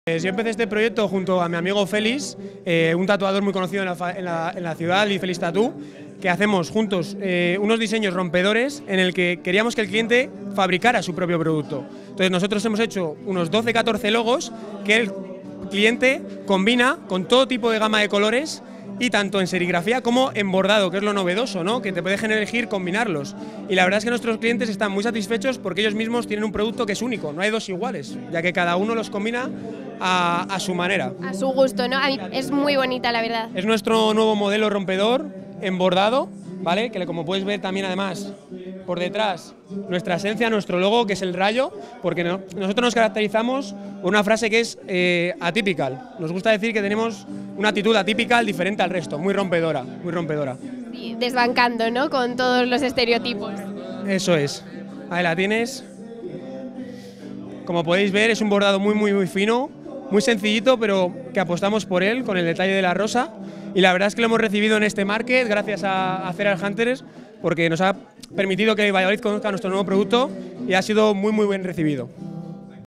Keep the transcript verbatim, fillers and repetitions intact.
Yo empecé este proyecto junto a mi amigo Félix, eh, un tatuador muy conocido en la, en la, en la ciudad, Lee Félix Tattoo, que hacemos juntos eh, unos diseños rompedores en el que queríamos que el cliente fabricara su propio producto. Entonces nosotros hemos hecho unos doce catorce logos que el cliente combina con todo tipo de gama de colores y tanto en serigrafía como en bordado, que es lo novedoso, ¿no? Que te dejen elegir combinarlos. Y la verdad es que nuestros clientes están muy satisfechos porque ellos mismos tienen un producto que es único, no hay dos iguales, ya que cada uno los combina a, a su manera. A su gusto, ¿no? A mí es muy bonita, la verdad. Es nuestro nuevo modelo rompedor en bordado, ¿vale? Que como puedes ver también además por detrás nuestra esencia, nuestro logo, que es el rayo, porque no, nosotros nos caracterizamos por una frase que es eh, atypical. Nos gusta decir que tenemos una actitud atypical diferente al resto, muy rompedora, muy rompedora. Sí, desbancando, ¿no? Con todos los estereotipos. Eso es. Ahí la tienes. Como podéis ver, es un bordado muy, muy, muy fino, muy sencillito, pero que apostamos por él, con el detalle de la rosa. Y la verdad es que lo hemos recibido en este market gracias a, a Cereal Hunters, porque nos ha permitido que Valladolid conozca nuestro nuevo producto y ha sido muy, muy bien recibido.